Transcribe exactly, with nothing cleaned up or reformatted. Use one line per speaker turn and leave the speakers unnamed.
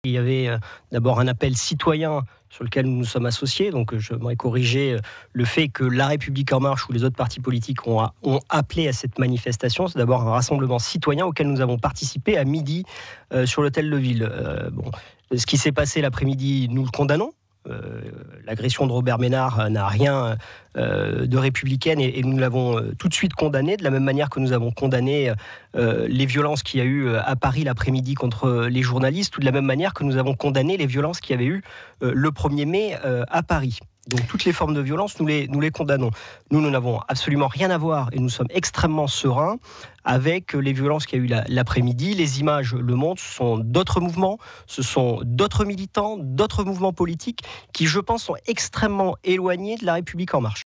Il y avait euh, d'abord un appel citoyen sur lequel nous nous sommes associés. Donc je j'aimerais corriger le fait que La République En Marche ou les autres partis politiques ont, ont appelé à cette manifestation. C'est d'abord un rassemblement citoyen auquel nous avons participé à midi euh, sur l'hôtel de Ville. Euh, bon, ce qui s'est passé l'après-midi, nous le condamnons. Euh, l'agression de Robert Ménard n'a rien euh, de républicaine et, et nous l'avons euh, tout de suite condamné, de la même manière que nous avons condamné euh, les violences qu'il y a eu à Paris l'après-midi contre les journalistes, ou de la même manière que nous avons condamné les violences qu'il y avait eu euh, le premier mai euh, à Paris. Donc toutes les formes de violence, nous les, nous les condamnons. Nous, nous n'avons absolument rien à voir et nous sommes extrêmement sereins avec les violences qu'il y a eu la, l'après-midi. Les images le montrent, ce sont d'autres mouvements, ce sont d'autres militants, d'autres mouvements politiques qui, je pense, sont extrêmement éloignés de La République En Marche.